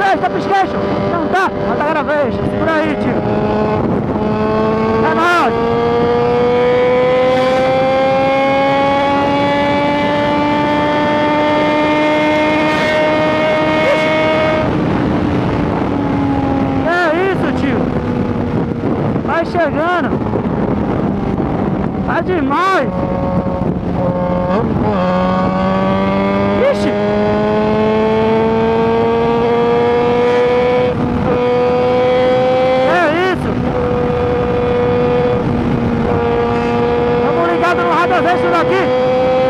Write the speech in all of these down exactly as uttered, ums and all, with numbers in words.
pisquete, tá pisquete? Não tá? Mas tá cada vez. Segura aí, tio. É nóis. Vai chegando. Tá demais. Ixi. É isso. Estamos ligados no Radazeste daqui.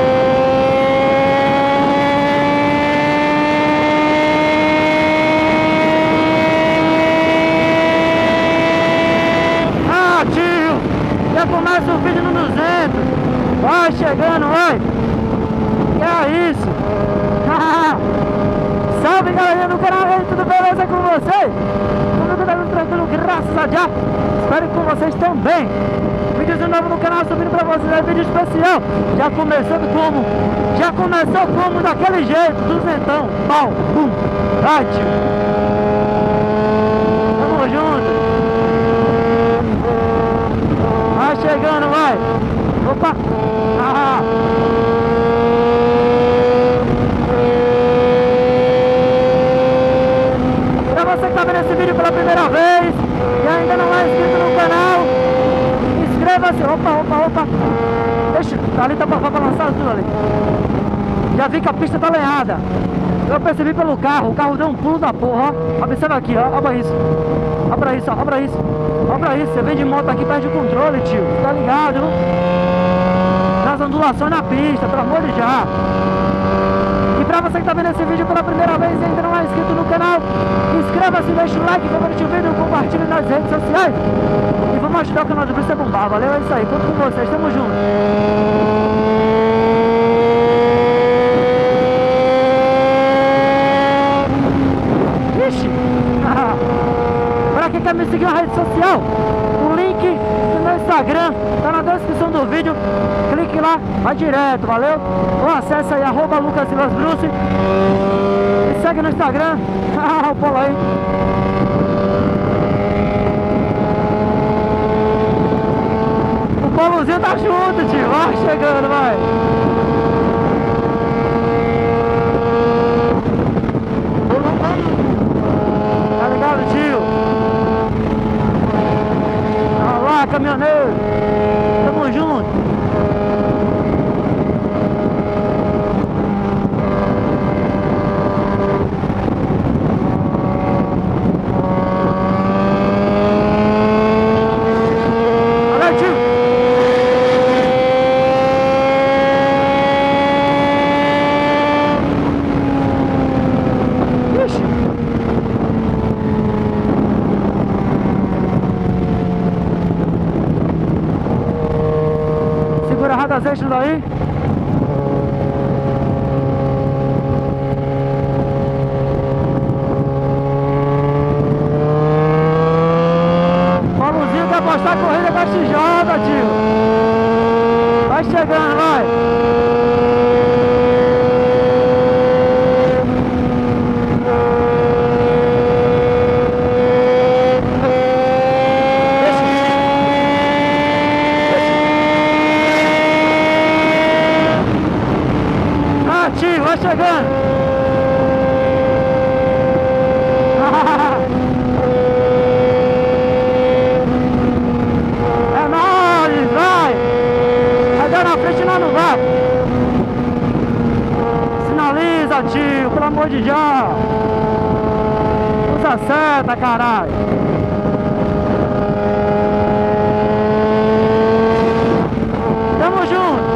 Começa o vídeo no duzentos. Vai chegando, vai. Que é isso. Salve, galerinha do canal aí, tudo beleza com vocês? Tudo bem, tranquilo, graças a Deus. Espero que com vocês também. Vídeos novos no canal subindo pra vocês, é vídeo especial. Já começando como? Já começou como? Daquele jeito, duzentão. Pau, pum, vai, tio. Tamo junto. Vai chegando, vai. Opa. Ah. Pra você que tá vendo esse vídeo pela primeira vez e ainda não é inscrito no canal, inscreva-se. Opa, opa, opa. Deixa, ali tá pra, pra lançar tudo ali. Já vi que a pista tá lenhada. Eu percebi pelo carro, o carro deu um pulo da porra, ó. Observa aqui, ó, olha isso. Olha isso, ó, olha isso. Olha isso, você vem de moto aqui, perde o controle, tio. Tá ligado, não? Nas ondulações na pista, pelo amor de já. E pra você que tá vendo esse vídeo pela primeira vez e ainda não é inscrito no canal, inscreva-se, deixa o like, favorite o vídeo, compartilhe nas redes sociais. E vamos ajudar o canal do Bruce a bombar, valeu? É isso aí, conto com vocês, tamo junto. Ixi! Pra quem quer me seguir na rede social, o link do meu Instagram tá na descrição do vídeo. Clique lá, vai direto, valeu? Ou acesse aí, arroba Lucas Silas Bruce. Me segue no Instagram. Ah, o polo aí. O polozinho tá junto, tio. Vai chegando, vai. Tá ligado, tio? Olá, caminhoneiro. Tamo junto. Olha, tio. Ixi. Segura a Radazeste daí. Paulozinho quer postar a corrida da X J, tio. Vai chegando, vai. Vai chegando. É nóis, vai. Vai dar na frente, não, não vai. Sinaliza, tio, pelo amor de Deus. Usa a seta, caralho. Tamo junto.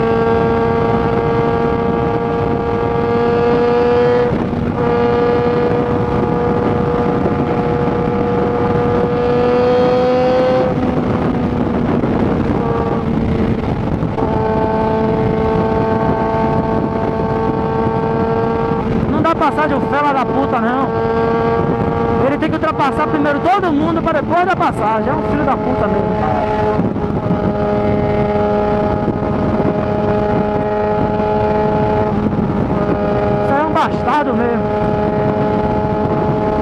Passar de um fela da puta, não. Ele tem que ultrapassar primeiro todo mundo para depois da passagem. É um filho da puta mesmo, cara. Isso aí é um bastardo mesmo.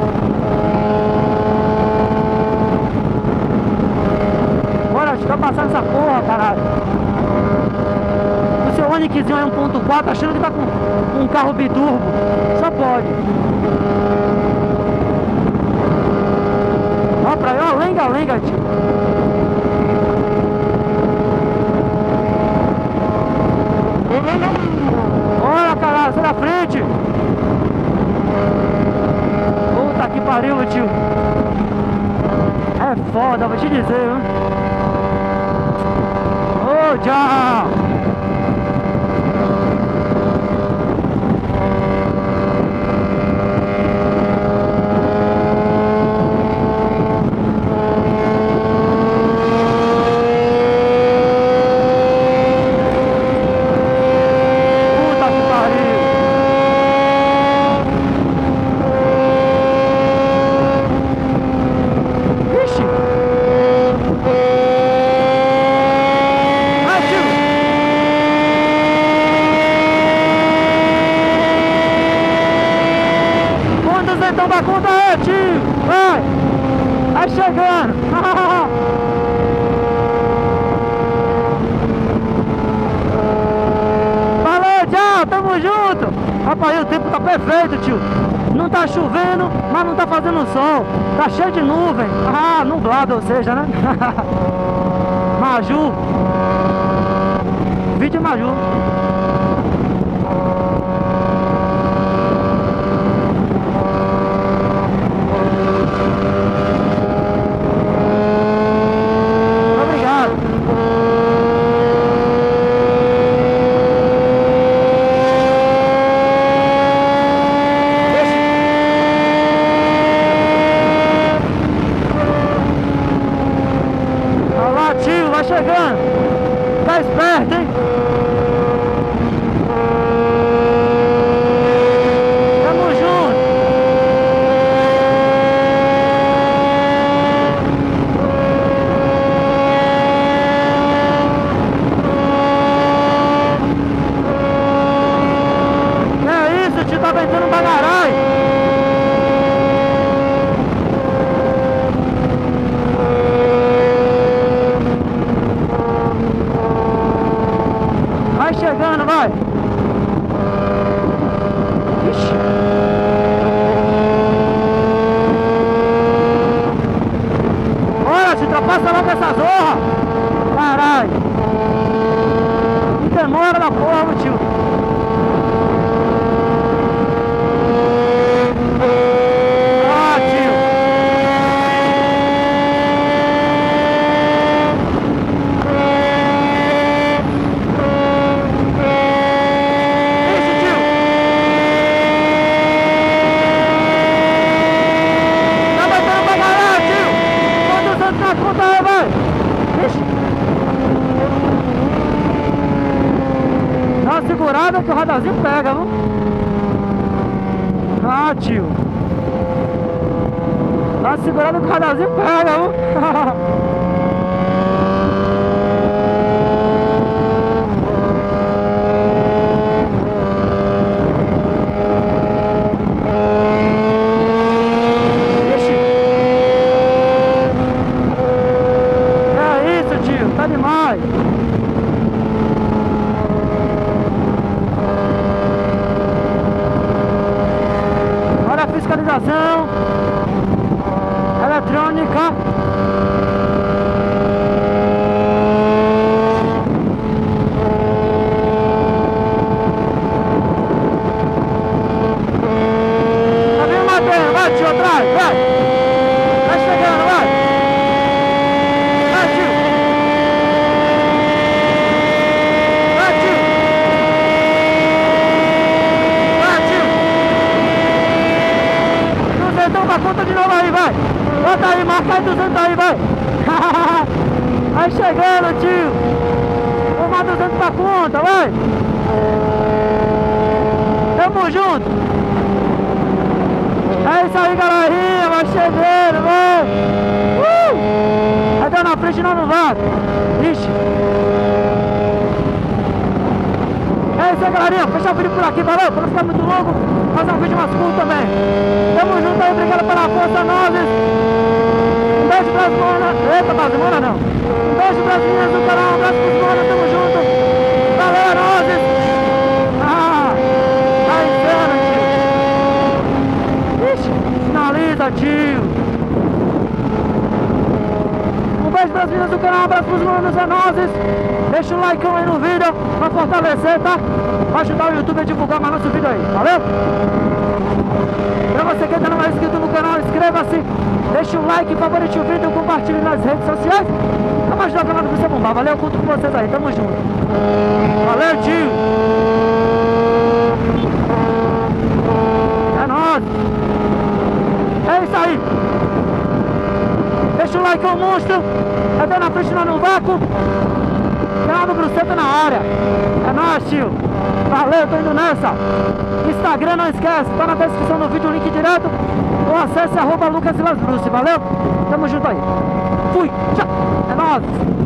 Onixzinho aí um ponto quatro, achando que tá com um carro biturbo. Só pode. Ó pra aí, ó, lenga, lenga, tio. Olha, caralho, sai da frente. Puta que pariu, tio. É foda, vou te dizer, viu? Ô, tchau. Toma conta aí, tio! Vai! Vai chegando! Valeu, tchau! Tamo junto! Rapaz, o tempo tá perfeito, tio! Não tá chovendo, mas não tá fazendo sol! Tá cheio de nuvem! Ah, nublado, ou seja, né? Maju! Vídeo Maju! Vai chegando, tá esperto, hein? Tamo junto. Que é isso, tio, tá ventando um bagarai. Vai chegando, vai! Ixi. Olha, se ultrapassa logo essa zorra! Caralho! Que demora da porra, tio! Ah, tio! Conta aí, vai! Ixi. Dá uma segurada que o radarzinho pega, viu? Ah, tio! Dá uma segurada que o radarzinho pega, viu? Demais! Olha a fiscalização eletrônica. Tá vendo, Matheus? Vai, tio, atrás, vai! Vai chegando, vai! Vai, tio! Toma conta de novo aí, vai! Bota aí, marca aí duzentos aí, vai! Vai chegando, tio! Toma duzentos pra conta, vai! Tamo junto! É isso aí, galerinha! Vai chegando, vai! Uh! Vai dar na frente, não, não vai! Ixi! É isso aí, galerinha! Fechar o vídeo por aqui, valeu? Pra não ficar muito longo, fazer um vídeo mais curto também. Tamo junto aí, obrigado pela força, nozes. Um beijo pras monas. Eita, pras monas não. Um beijo pras meninas do canal, um abraço pros monas, tamo junto. Valeu, nozes. abraço pros manos anoses. Deixa o like aí no vídeo pra fortalecer, tá? Pra ajudar o YouTube a divulgar mais nosso vídeo aí, valeu? Pra você que ainda não é inscrito no canal, inscreva-se, deixa o like, favorite o vídeo, compartilhe nas redes sociais. Vamos ajudar o canal do Você Bombar, valeu? Eu conto com vocês aí, tamo junto. Valeu, tio! É nóis! É isso aí! Deixa o like, é um monstro! É bem na frente, lá no vácuo! Canal do Bruceta na área! É nóis, tio! Valeu, tô indo nessa! Instagram não esquece, tá na descrição do vídeo o link direto ou acesse arroba Lucas Vilas Bruce, valeu? Tamo junto aí! Fui! Tchau! É nóis!